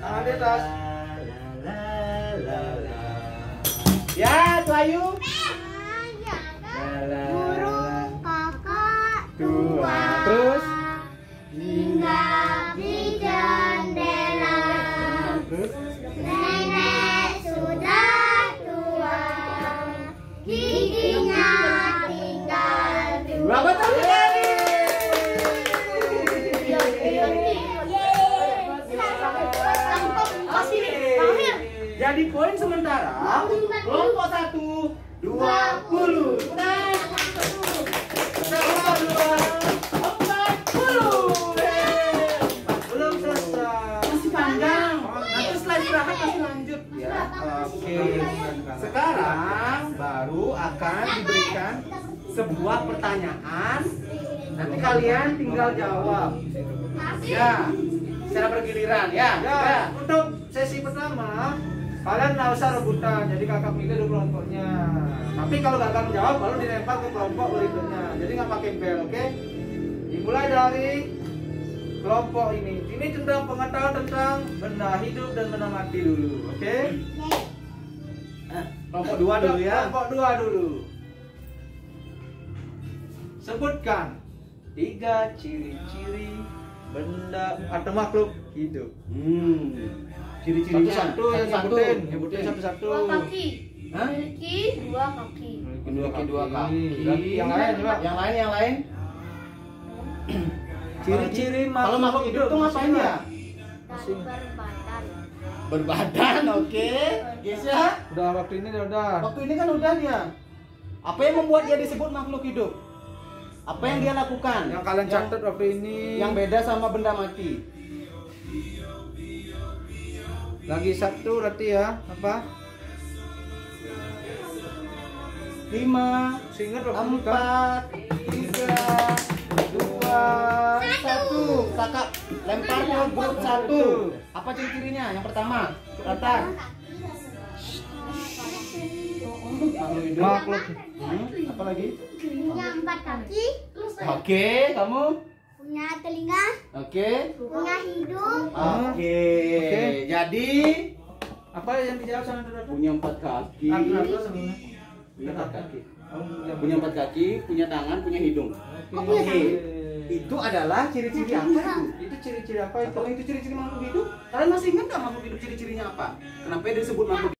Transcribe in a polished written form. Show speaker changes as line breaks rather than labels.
Tangan di atas.
Ya, tuh Ayu.
Burung kakak tua
Terus
hinggap di jendela.
terus
Nenek sudah tua, giginya tinggal dua.
berapa tahun sekali? Jadi poin sementara kelompok 1 20. Nah, kelompok 2 40.
Belum selesai.
Masih panjang. Nanti setelah istirahat masih lanjut ya. Oke. Sekarang baru akan diberikan sebuah pertanyaan. Nanti kalian tinggal jawab. Ya, secara bergiliran ya.
Ya, untuk sesi pertama kalian nggak usah rebutan, jadi kakak milih dulu kelompoknya. Tapi kalau gagal menjawab baru dilempar ke kelompok berikutnya. Jadi nggak pakai bel, oke? Dimulai dari kelompok ini. Ini tentang pengetahuan tentang benda hidup dan benda mati dulu, oke?
Kelompok 2 dulu ya.
Kelompok 2 dulu. Sebutkan 3 ciri-ciri benda atau makhluk hidup.
Ciri-cirinya
Satu-satu yang nyebutin satu-satu.
Dua kaki.
Hah?
Memiliki dua kaki.
Dua kaki.
Berarti yang lain coba.
Yang lain.
Ciri-ciri
Kalau makhluk hidup tuh ngapain ya?
Dan berbadan.
Berbadan, oke. Guys ya.
Udah waktu ini udah.
Waktu ini kan udah dia. Apa yang membuat dia disebut makhluk hidup? Apa yang dia lakukan?
Yang kalian catat waktu ini.
Yang beda sama benda mati.
Lagi satu berarti ya, apa?
5,
Seingat waktu ini kan.
4, 3, 2, 1. Kakak lempar ke grup 1. Apa ciri-cirinya? Yang pertama, Rata. Makhluk hidup.
Makhluk.
Apa lagi?
Punya 4 kaki.
Oke, kamu?
Punya telinga.
Oke.
Punya hidung.
Oke. Jadi
Apa yang dijawab sama saudara?
punya 4 kaki.
Apa sebenarnya?
Punya 4 kaki.
Oh,
Punya 4 kaki, punya tangan, punya hidung.
Oke.
Itu adalah ciri-ciri apa itu?
Itu ciri-ciri apa itu?
Itu ciri-ciri makhluk hidup. Kalian masih ingat nggak makhluk hidup ciri-cirinya apa? Kenapa dia disebut makhluk hidup?